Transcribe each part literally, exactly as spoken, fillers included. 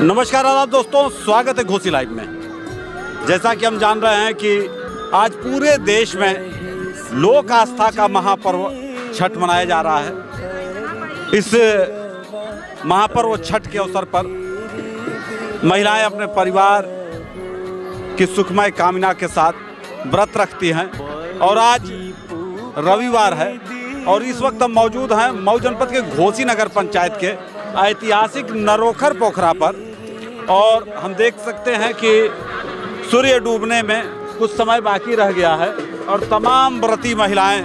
नमस्कार आदाब दोस्तों, स्वागत है घोसी लाइव में। जैसा कि हम जान रहे हैं कि आज पूरे देश में लोक आस्था का महापर्व छठ मनाया जा रहा है। इस महापर्व छठ के अवसर पर महिलाएं अपने परिवार की सुखमय कामना के साथ व्रत रखती हैं और आज रविवार है और इस वक्त हम मौजूद हैं मऊ जनपद के घोसी नगर पंचायत के ऐतिहासिक नरोखर पोखरा पर और हम देख सकते हैं कि सूर्य डूबने में कुछ समय बाकी रह गया है और तमाम व्रती महिलाएं,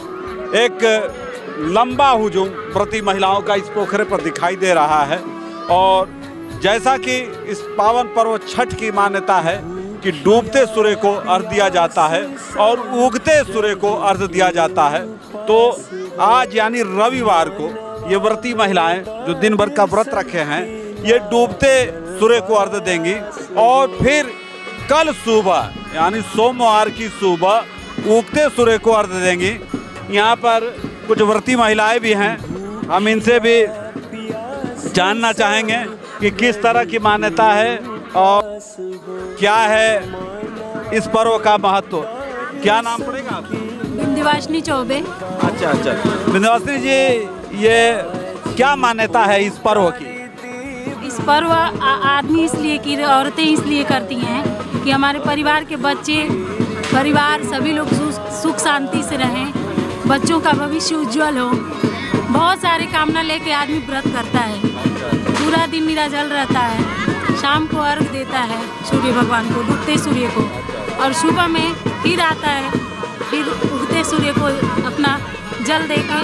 एक लंबा हुजूम व्रती महिलाओं का इस पोखरे पर दिखाई दे रहा है। और जैसा कि इस पावन पर्व छठ की मान्यता है कि डूबते सूर्य को अर्घ दिया जाता है और उगते सूर्य को अर्घ दिया जाता है, तो आज यानी रविवार को ये व्रती महिलाएं जो दिन भर का व्रत रखे हैं ये डूबते सूर्य को अर्घ देंगी और फिर कल सुबह यानी सोमवार की सुबह उगते सूर्य को अर्घ देंगी। यहाँ पर कुछ व्रती महिलाएं भी हैं, हम इनसे भी जानना चाहेंगे कि किस तरह की मान्यता है और क्या है इस पर्व का महत्व। क्या नाम पड़ेगा आपका? विंध्यवासिनी चौबे। अच्छा अच्छा विंध्यवासिनी जी, ये क्या मान्यता है इस पर्व की? इस पर्व आदमी इसलिए की औरतें इसलिए करती हैं कि हमारे परिवार के बच्चे परिवार सभी लोग सुख शांति से रहें, बच्चों का भविष्य उज्जवल हो। बहुत सारे कामना लेके आदमी व्रत करता है, पूरा दिन निराजल रहता है, शाम को अर्घ देता है सूर्य भगवान को, डूबते सूर्य को, और सुबह में फिर आता है, फिर उगते सूर्य को अपना जल देकर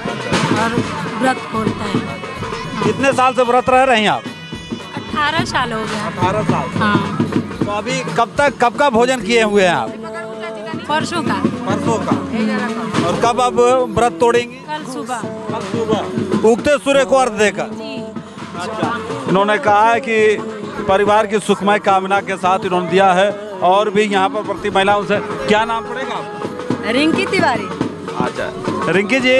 और व्रत खोलता है। कितने साल से व्रत रह रहे हैं आप? अठारह साल हो गया। अठारह साल। हाँ। तो अभी कब तक कब का भोजन किए हुए हैं आप? परसों का। परसों का। और कब अब व्रत तोड़ेंगे? कल सुबह। कल सुबह उगते सूर्य को अर्घ देकर। अच्छा। इन्होंने कहा है कि परिवार की सुखमय कामना के साथ इन्होंने दिया है और भी यहाँ पर व्रती महिलाओं से। क्या नाम पड़ेगा आपका? रिंकी तिवारी। अच्छा रिंकी जी,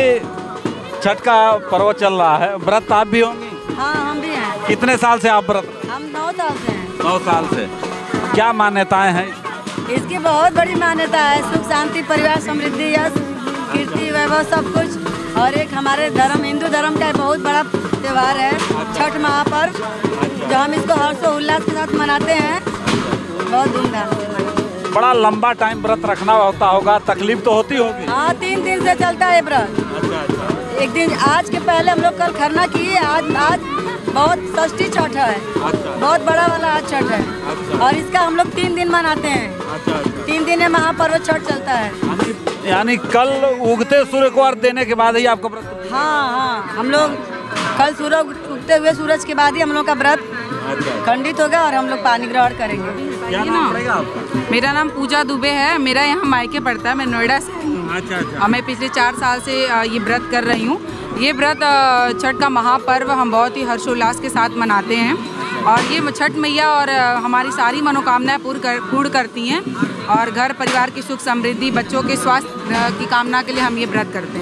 छठ का पर्व चल रहा है, व्रत आप भी होंगी? हाँ हम भी हैं। कितने साल से आप व्रत? हम नौ साल से हैं। नौ साल से। क्या मान्यताएं हैं? इसकी बहुत बड़ी मान्यता है, सुख शांति परिवार समृद्धि यश कीर्ति वैभव सब कुछ। और एक हमारे धर्म हिंदू धर्म का बहुत बड़ा त्यौहार है छठ महापर्व, जो हम इसको हर्षोल्लास के साथ मनाते हैं बहुत धूमधाम से। बड़ा लंबा टाइम व्रत रखना होता होगा, तकलीफ तो होती होगी? हाँ, तीन दिन से चलता है व्रत। अच्छा अच्छा। एक दिन आज के पहले हम लोग कल खरना किए, आज आज बहुत षष्ठी छठ है। अच्छा। बहुत बड़ा वाला आज छठ है। अच्छा। और इसका हम लोग तीन दिन मनाते हैं। अच्छा अच्छा। तीन दिन में महापर्व छठ चलता है। यानी कल उगते सूर्य को अर्घ देने के बाद ही आपका व्रत? हाँ हाँ, हम लोग कल सूरज उगते हुए सूरज के बाद ही हम लोग का व्रत खंडित होगा और हम लोग पानी ग्रहण करेंगे। क्या नाम पड़ेगा आपका? मेरा नाम पूजा दुबे है, मेरा यहाँ मायके पड़ता है, मैं नोएडा से हूँ। अच्छा अच्छा। और मैं पिछले चार साल से ये व्रत कर रही हूँ। ये व्रत छठ का महापर्व हम बहुत ही हर्षोल्लास के साथ मनाते हैं और ये छठ मैया और हमारी सारी मनोकामनाएं पूर्ण कर पूर्ण करती हैं और घर परिवार की सुख समृद्धि, बच्चों के स्वास्थ्य की कामना के लिए हम ये व्रत करते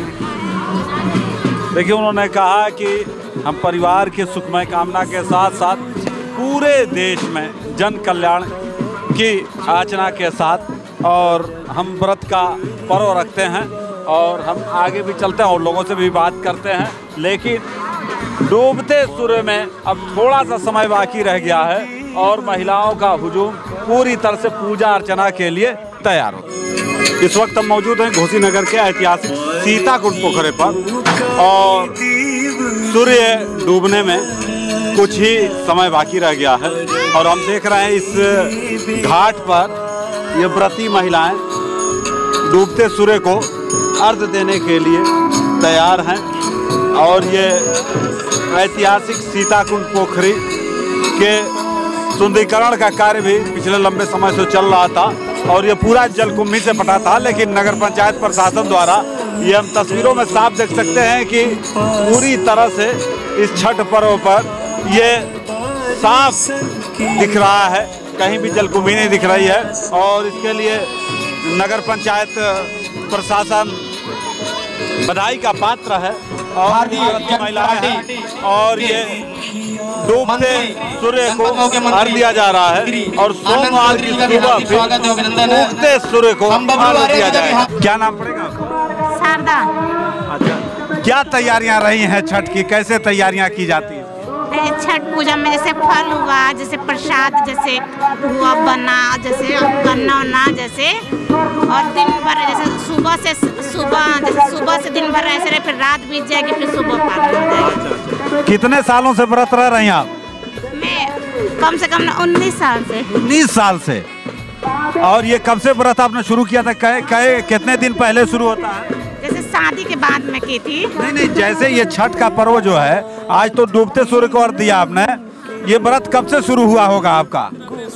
हैं। देखिए, उन्होंने कहा कि हम परिवार की सुखमय कामना के साथ साथ पूरे देश में जन कल्याण की आचना के साथ और हम व्रत का पर्व रखते हैं और हम आगे भी चलते हैं और लोगों से भी बात करते हैं। लेकिन डूबते सूर्य में अब थोड़ा सा समय बाकी रह गया है और महिलाओं का हुजूम पूरी तरह से पूजा अर्चना के लिए तैयार हो। इस वक्त हम मौजूद हैं घोसी नगर के ऐतिहासिक सीताकुंड पोखरे पर और सूर्य डूबने में कुछ ही समय बाकी रह गया है और हम देख रहे हैं इस घाट पर ये व्रती महिलाएं डूबते सूर्य को अर्घ देने के लिए तैयार हैं और ये ऐतिहासिक सीताकुंड पोखरी के सुंदरीकरण का कार्य भी पिछले लंबे समय से चल रहा था और ये पूरा जलकुंभी से पटा था, लेकिन नगर पंचायत प्रशासन द्वारा ये हम तस्वीरों में साफ देख सकते हैं कि पूरी तरह से इस छठ पर्व पर ये साफ दिख रहा है, कहीं भी जलकुंभी नहीं दिख रही है और इसके लिए नगर पंचायत प्रशासन बधाई का पात्र है और महिलाएं हैं और ये डूबते सूर्य को अर्घ दिया जा रहा है और सोमवार की सुबह फिर उगते सूर्य को अर्घ दिया जाएगा। क्या नाम पड़ेगा आपको? शारदा। अच्छा, क्या तैयारियां रही हैं छठ की, कैसे तैयारियां की जाती हैं? छठ पूजा में जैसे फल हुआ, जैसे प्रसाद जैसे हुआ बना, जैसे गन्ना वन्ना जैसे, और दिन भर जैसे सुबह से सुबह जैसे सुबह से दिन भर ऐसे रहे, फिर रात बीत जाएगी, फिर सुबह पार हो जाएगी। कितने सालों से व्रत रह रही हैं आप? मैं कम से कम उन्नीस साल से। उन्नीस साल से। और ये कब से व्रत आपने शुरू किया था? कहे, कहे, कितने दिन पहले शुरू होता है? जैसे शादी के बाद में की थी। नहीं नहीं, जैसे ये छठ का पर्व जो है, आज तो डूबते सूर्य को अर्घ दिया आपने, ये व्रत कब से शुरू हुआ होगा आपका?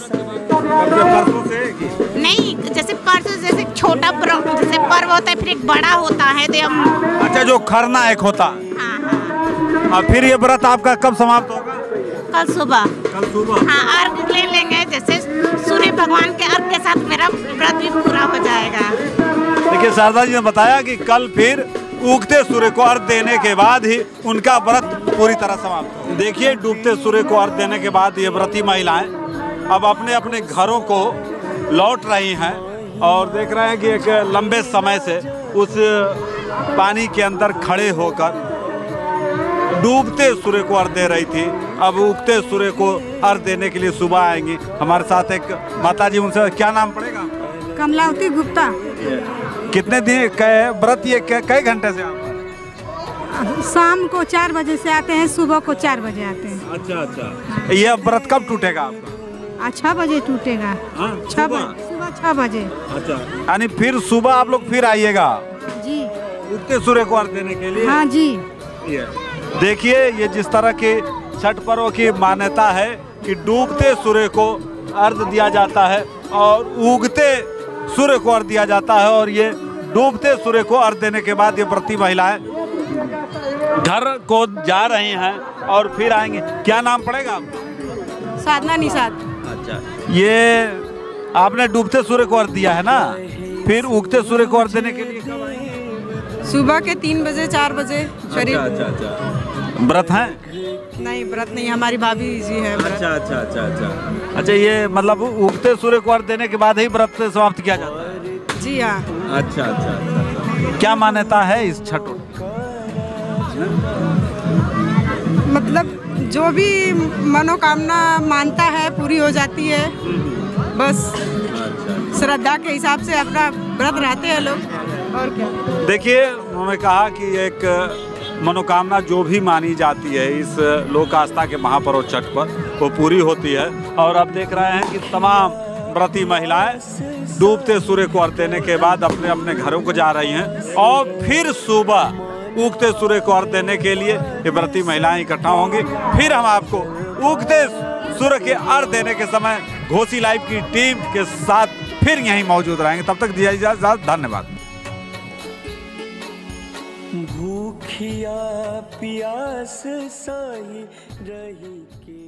परसों से? नहीं, जैसे परसों जैसे छोटा जैसे पर्व होता है, फिर एक बड़ा होता है तो हम। अच्छा, जो खरना एक होता। हाँ हाँ। और फिर ये व्रत आपका कब समाप्त होगा? कल सुबह। कल सुबह। हाँ, अर्घ ले लेंगे, जैसे सूर्य भगवान के अर्घ के साथ मेरा व्रत भी पूरा हो जाएगा। देखिए, शारदा जी ने बताया कि कल फिर उगते सूर्य को अर्घ देने के बाद ही उनका व्रत पूरी तरह समाप्त हो। देखिए, डूबते सूर्य को अर्घ देने के बाद ये व्रती महिलाएं अब अपने अपने घरों को लौट रही हैं और देख रहे हैं कि एक लंबे समय से उस पानी के अंदर खड़े होकर डूबते सूर्य को अर्घ दे रही थी, अब उगते सूर्य को अर्घ देने के लिए सुबह आएंगी। हमारे साथ एक माता जी, उनसे क्या नाम पड़ेगा? कमलावती गुप्ता। कितने दिन व्रत ये कई घंटे से आप? शाम को चार बजे से आते हैं, सुबह को चार बजे आते हैं। अच्छा अच्छा। ये व्रत कब टूटेगा आपका? छह बजे टूटेगा। छह बजे सुबह छह बजे। अच्छा, यानी फिर सुबह आप लोग फिर आइएगा जी, उगते सूर्य को अर्घ देने के लिए? हाँ जी। ये देखिए, ये जिस तरह के छठ पर्व की मान्यता है कि डूबते सूर्य को अर्घ दिया जाता है और उगते सूर्य को अर्घ दिया जाता है, और ये डूबते सूर्य को अर्घ देने के बाद ये व्रती महिलाएं घर को जा रही हैं और फिर आएंगे। क्या नाम पड़ेगा आपका? साधना निषाद। अच्छा, ये आपने डूबते सूर्य को अर्घ दिया है ना, फिर उगते सूर्य को अर्घ देने के लिए कब आएंगे? सुबह के तीन बजे चार बजे शरीर। अच्छा अच्छा अच्छा। व्रत है? नहीं, व्रत नहीं, हमारी भाभी जी है। अच्छा अच्छा अच्छा अच्छा अच्छा। ये मतलब उगते सूर्य को अर्घ देने के बाद ही व्रत समाप्त किया जाता है? जी हाँ। अच्छा अच्छा अच्छा। क्या मान्यता है इस छठ? मतलब जो भी मनोकामना मानता है पूरी हो जाती है, बस श्रद्धा के हिसाब से अपना व्रत रहते हैं लोग, और क्या। देखिए, उन्होंने कहा कि एक मनोकामना जो भी मानी जाती है इस लोक आस्था के महापर्व छठ पर, वो पूरी होती है। और अब देख रहे हैं कि तमाम व्रती महिलाएं डूबते सूर्य को अर्घ देने के बाद अपने अपने घरों को जा रही हैं और फिर सुबह उगते सूर्य को अर्घ देने के लिए ये व्रती महिलाएं इकट्ठा होंगी। फिर हम आपको उगते सूर्य के अर्घ देने के समय घोसी लाइव की टीम के साथ फिर यहीं मौजूद रहेंगे। तब तक दिया इजाज़त, धन्यवाद। भूखिया प्यास साही रही के